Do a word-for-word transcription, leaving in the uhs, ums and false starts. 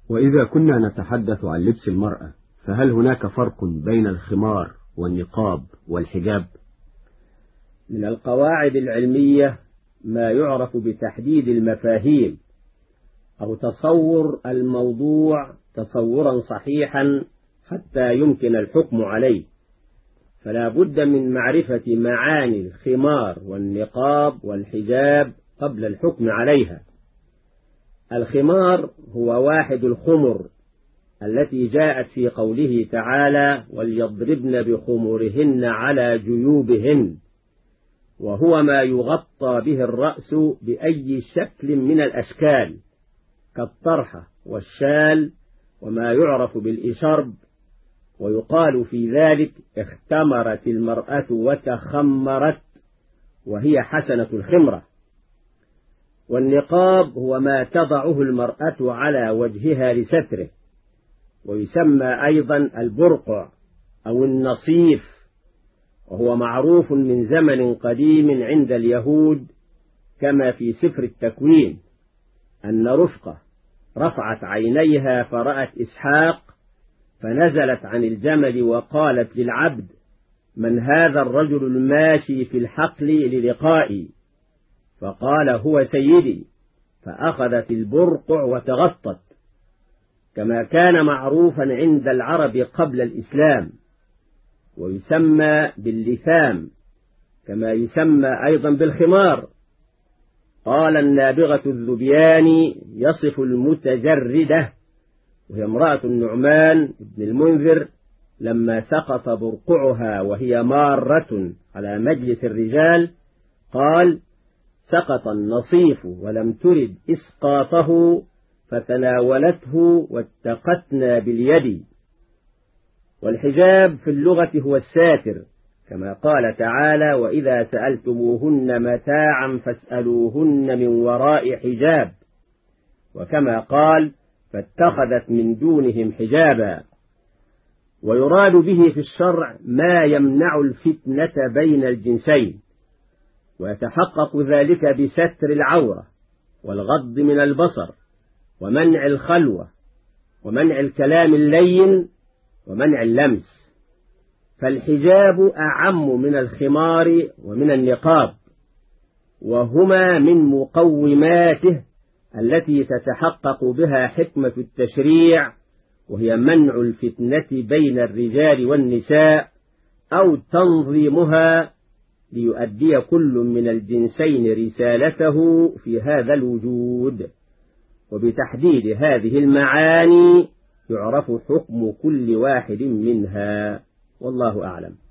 وإذا كنا نتحدث عن لبس المرأة، فهل هناك فرق بين الخمار والنقاب والحجاب؟ من القواعد العلمية ما يعرف بتحديد المفاهيم أو تصور الموضوع تصورا صحيحا حتى يمكن الحكم عليه، فلا بد من معرفة معاني الخمار والنقاب والحجاب قبل الحكم عليها. الخمار هو واحد الخمر التي جاءت في قوله تعالى: وليضربن بخمرهن على جيوبهن، وهو ما يغطى به الرأس بأي شكل من الأشكال كالطرحة والشال وما يعرف بالإشرب، ويقال في ذلك اختمرت المرأة وتخمرت، وهي حسنة الخمرة. والنقاب هو ما تضعه المرأة على وجهها لستره، ويسمى أيضا البرقع أو النصيف، وهو معروف من زمن قديم عند اليهود، كما في سفر التكوين أن رفقة رفعت عينيها فرأت إسحاق، فنزلت عن الجمل وقالت للعبد: من هذا الرجل الماشي في الحقل للقائي؟ فقال: هو سيدي. فأخذت البرقع وتغطت، كما كان معروفا عند العرب قبل الإسلام، ويسمى باللثام كما يسمى أيضا بالخمار. قال النابغة الذبياني يصف المتجردة، وهي امرأة النعمان بن المنذر، لما سقط برقعها وهي مارة على مجلس الرجال، قال: سقط النصيف ولم ترد إسقاطه فتناولته واتقتنا باليد. والحجاب في اللغة هو الساتر، كما قال تعالى: وإذا سألتموهن متاعا فاسألوهن من وراء حجاب، وكما قال: فاتخذت من دونهم حجابا. ويراد به في الشرع ما يمنع الفتنة بين الجنسين، ويتحقق ذلك بستر العورة والغض من البصر ومنع الخلوة ومنع الكلام اللين ومنع اللمس. فالحجاب أعم من الخمار ومن النقاب، وهما من مقوماته التي تتحقق بها حكمة التشريع، وهي منع الفتنة بين الرجال والنساء أو تنظيمها ليؤدي كل من الجنسين رسالته في هذا الوجود. وبتحديد هذه المعاني يعرف حكم كل واحد منها، والله أعلم.